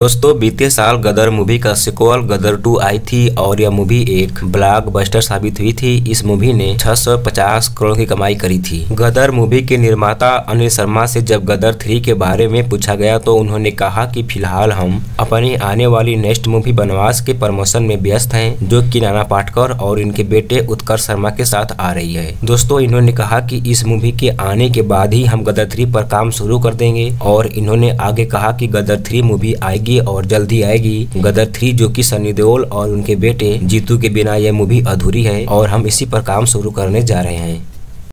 दोस्तों बीते साल गदर मूवी का सिक्वल गदर 2 आई थी और यह मूवी एक ब्लॉकबस्टर साबित हुई थी। इस मूवी ने 650 करोड़ की कमाई करी थी। गदर मूवी के निर्माता अनिल शर्मा से जब गदर 3 के बारे में पूछा गया तो उन्होंने कहा कि फिलहाल हम अपनी आने वाली नेक्स्ट मूवी बनवास के प्रमोशन में व्यस्त हैं, जो कि नाना पाटेकर और इनके बेटे उत्कर्ष शर्मा के साथ आ रही है। दोस्तों इन्होंने कहा कि इस मूवी के आने के बाद ही हम गदर 3 पर काम शुरू कर देंगे और इन्होंने आगे कहा कि गदर 3 मूवी आएगी और जल्दी आएगी। गदर 3 जो कि सनी देओल और उनके बेटे जीतू के बिना यह मूवी अधूरी है और हम इसी पर काम शुरू करने जा रहे हैं।